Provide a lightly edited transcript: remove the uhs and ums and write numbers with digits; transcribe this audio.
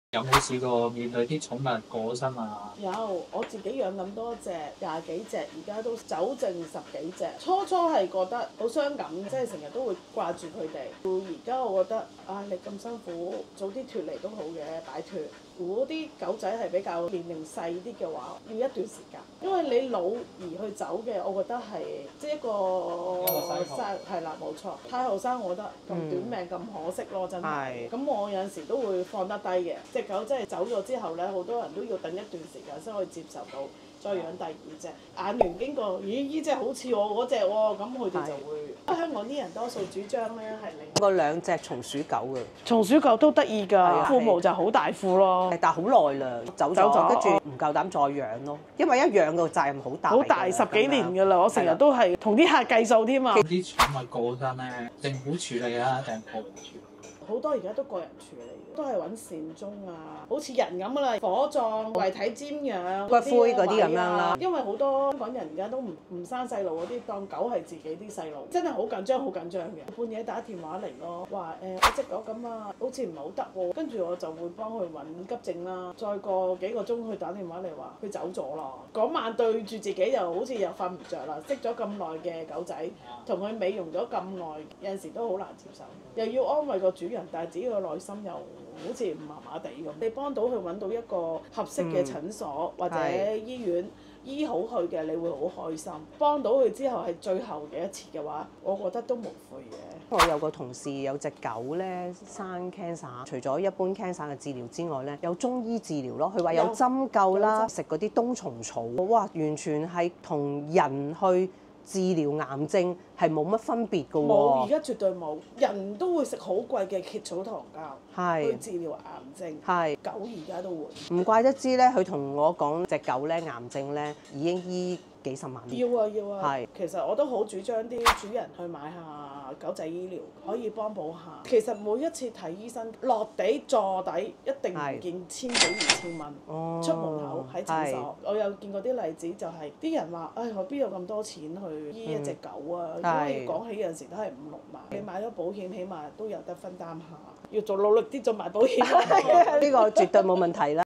有冇試過面對啲寵物過身啊？ 有，我自己養咁多隻，20幾隻，而家都走剩10幾隻。初係覺得好傷感，即係成日都會掛住佢哋。到而家我覺得，你咁辛苦，早啲脫離都好嘅，擺脫。如果啲狗仔係比較年齡細啲嘅話，要一段時間，因為你老而去走嘅，我覺得係即係一個係啦，冇錯。太後生，我覺得咁短命咁可惜咯，真係。咁我有陣時都會放得低嘅。隻狗真係走咗之後咧，好多人都要等一段時間先可以接受到，再養第二隻。眼緣經過，咦？呢隻好似我嗰隻喎，咁佢哋就會。香港啲人多數主張咧係領過2隻松鼠狗嘅， 松鼠狗都得意㗎，副毛就好大副咯。 但係好耐啦，走咗，跟住唔夠膽再養咯，因為一養個責任好大。 好大10幾年㗎啦，我成日都係同啲客計數添啊。 啲寵物過身咧，政府處理啊定係個人處理？ 好多而家都個人處理，都係揾善終啊，好似人咁㗎啦，火葬、遺體瞻仰、 骨灰嗰啲咁樣啦。 因為好多香港人而家都唔生細路嗰啲，當狗係自己啲細路，真係好緊張，好緊張嘅。半夜打電話嚟咯，話我隻狗咁啊，好似唔係好得喎，跟住我就會幫佢揾急症啦。再過幾個鐘佢打電話嚟話佢走咗啦。嗰晚對住自己又好似又瞓唔着啦，識咗咁耐嘅狗仔，同佢美容咗咁耐，有陣時都好難接受，又要安慰個主人。但係自己個內心又好似麻麻地咁。你幫到佢揾到一個合適嘅診所或者醫院醫好佢嘅，你會好開心。幫到佢之後係最後嘅一次嘅話，我覺得都無悔嘅。 我有個同事有隻狗咧生 cancer， 除咗一般 cancer 嘅治療之外咧，有中醫治療咯。佢話有針灸啦，食嗰啲冬蟲草，哇，完全係同人去治療癌症係冇乜分別㗎喎。 冇，而家絕對冇。人都會食好貴嘅纈草糖膠去治療癌症，狗而家都會。 唔怪得知咧，佢同我講隻狗咧癌症咧已經醫幾十萬。 要啊。其實我都好主張啲主人去買下狗仔醫療，可以幫補下。其實每一次睇醫生，落地坐底一定唔見1000幾2000蚊。出門口喺診所，我有見過啲例子，就係啲人話：我邊有咁多錢去醫一隻狗啊？因為講起有陣時都係5、6萬。你買咗保險，起碼都有得分擔下。要做努力啲做埋保險。 呢個絕對冇問題啦。